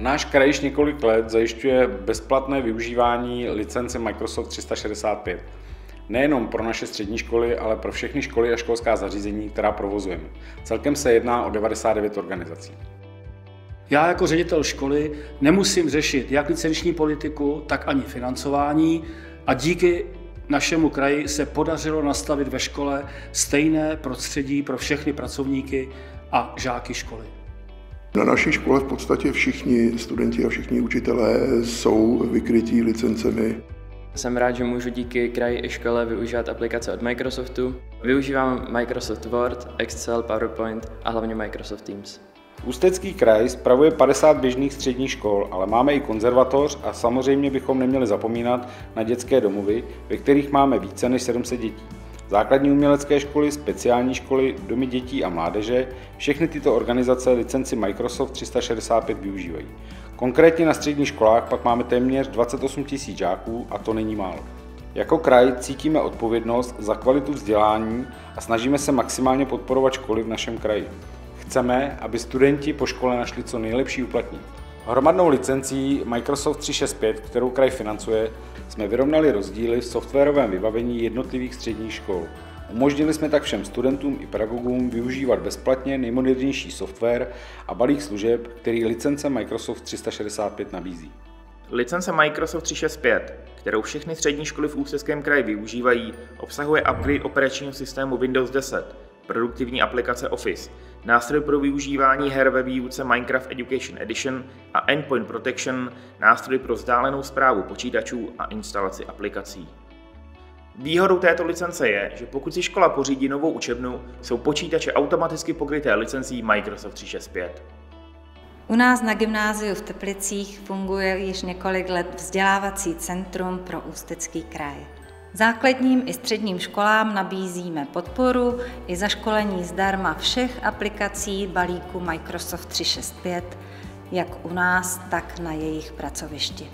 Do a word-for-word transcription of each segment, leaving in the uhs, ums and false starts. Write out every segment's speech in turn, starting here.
Náš kraj již několik let zajišťuje bezplatné využívání licence Microsoft tři sta šedesát pět. Nejenom pro naše střední školy, ale pro všechny školy a školská zařízení, která provozujeme. Celkem se jedná o devadesát devět organizací. Já jako ředitel školy nemusím řešit jak licenční politiku, tak ani financování a díky našemu kraji se podařilo nastavit ve škole stejné prostředí pro všechny pracovníky a žáky školy. Na naší škole v podstatě všichni studenti a všichni učitelé jsou vykrytí licencemi. Jsem rád, že můžu díky kraji i škole využívat aplikace od Microsoftu. Využívám Microsoft Word, Excel, PowerPoint a hlavně Microsoft Teams. Ústecký kraj spravuje padesát běžných středních škol, ale máme i konzervatoř a samozřejmě bychom neměli zapomínat na dětské domovy, ve kterých máme více než sedm set dětí. Základní umělecké školy, speciální školy, domy dětí a mládeže, všechny tyto organizace licenci Microsoft tři sta šedesát pět využívají. Konkrétně na středních školách pak máme téměř dvacet osm tisíc žáků a to není málo. Jako kraj cítíme odpovědnost za kvalitu vzdělání a snažíme se maximálně podporovat školy v našem kraji. Chceme, aby studenti po škole našli co nejlepší uplatnění. Hromadnou licencí Microsoft tři sta šedesát pět, kterou kraj financuje, jsme vyrovnali rozdíly v softwarovém vybavení jednotlivých středních škol. Umožnili jsme tak všem studentům i pedagogům využívat bezplatně nejmodernější software a balík služeb, který licence Microsoft tři sta šedesát pět nabízí. Licence Microsoft tři sta šedesát pět, kterou všechny střední školy v Ústeckém kraji využívají, obsahuje upgrade operačního systému Windows deset, produktivní aplikace Office, nástroj pro využívání her ve výuce Minecraft Education Edition a Endpoint Protection, nástroj pro vzdálenou správu počítačů a instalaci aplikací. Výhodou této licence je, že pokud si škola pořídí novou učebnu, jsou počítače automaticky pokryté licencí Microsoft tři sta šedesát pět. U nás na gymnáziu v Teplicích funguje již několik let vzdělávací centrum pro Ústecký kraj. Základním i středním školám nabízíme podporu i zaškolení zdarma všech aplikací balíku Microsoft tři sta šedesát pět, jak u nás, tak na jejich pracovišti.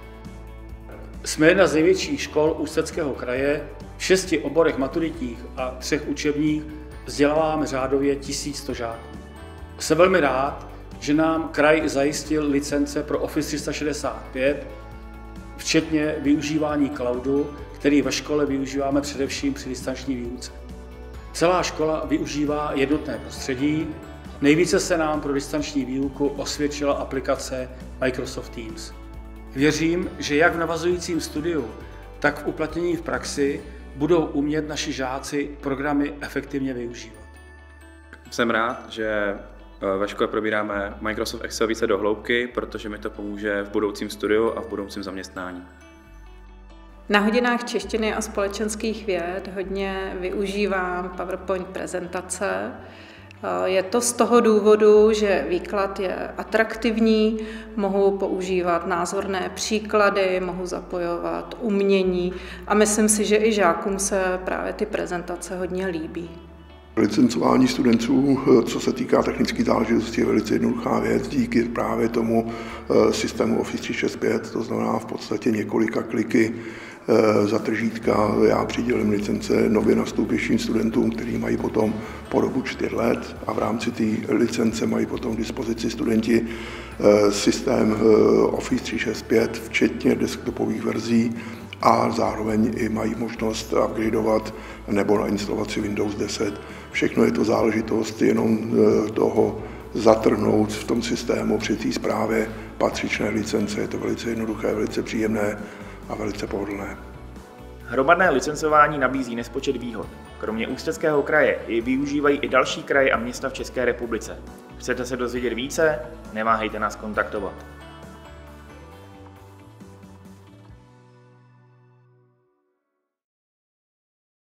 Jsme jedna z největších škol Ústeckého kraje, v šesti oborech maturitních a třech učebních vzděláváme řádově tisíc sto žáků. Jsem velmi rád, že nám kraj zajistil licence pro Office tři sta šedesát pět, včetně využívání cloudu, který ve škole využíváme především při distanční výuce. Celá škola využívá jednotné prostředí, nejvíce se nám pro distanční výuku osvědčila aplikace Microsoft Teams. Věřím, že jak v navazujícím studiu, tak v uplatnění v praxi budou umět naši žáci programy efektivně využívat. Jsem rád, že ve škole probíráme Microsoft Excel více do hloubky, protože mi to pomůže v budoucím studiu a v budoucím zaměstnání. Na hodinách češtiny a společenských věd hodně využívám PowerPoint prezentace. Je to z toho důvodu, že výklad je atraktivní, mohu používat názorné příklady, mohu zapojovat umění a myslím si, že i žákům se právě ty prezentace hodně líbí. Licencování studentů, co se týká technické záležitosti, je velice jednoduchá věc díky právě tomu systému Office tři sta šedesát pět, to znamená v podstatě několika kliky za tržítka. Já přidělím licence nově nastoupivším studentům, kteří mají potom po dobu čtyř let a v rámci té licence mají potom k dispozici studenti systém Office tři sta šedesát pět, včetně desktopových verzí, a zároveň i mají možnost upgradeovat nebo nainstalovat si Windows deset. Všechno je to záležitost jenom toho zatrhnout v tom systému při té správě patřičné licence. Je to velice jednoduché, velice příjemné a velice pohodlné. Hromadné licencování nabízí nespočet výhod. Kromě Ústeckého kraje ji využívají i další kraje a města v České republice. Chcete se dozvědět více? Neváhejte nás kontaktovat.